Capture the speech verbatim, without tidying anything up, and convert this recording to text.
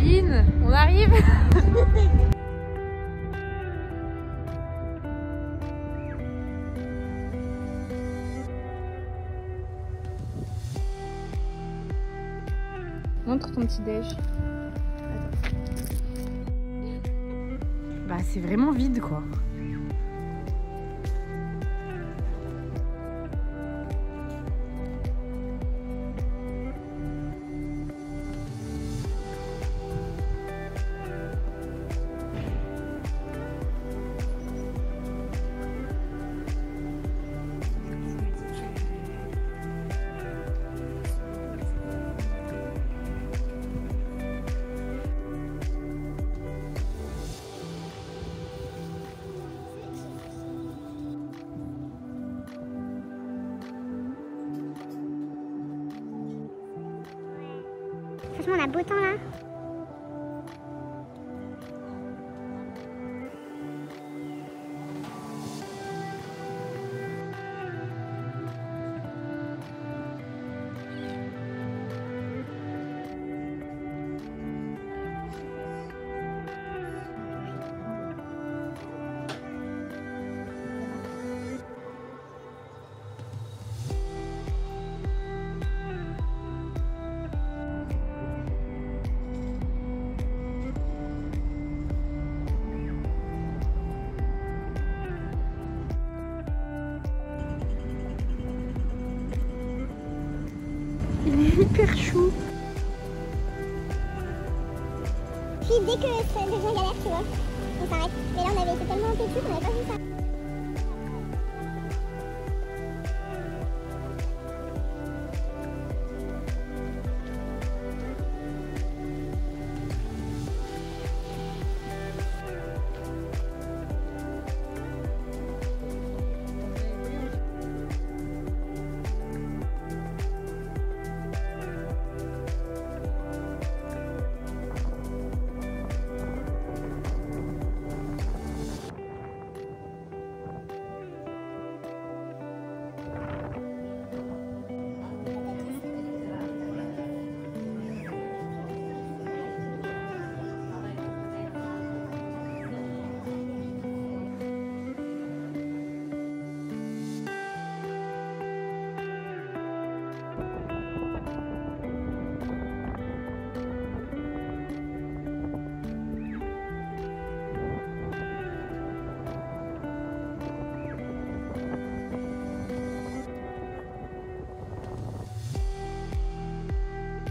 Céline, on arrive. Montre ton petit déj. Bah c'est vraiment vide quoi. Franchement, on a beau temps là. Il est hyper chou. Puis dès que ça devient galère, tu vois, on s'arrête. Mais là, on avait été tellement têtus qu'on n'avait pas vu ça.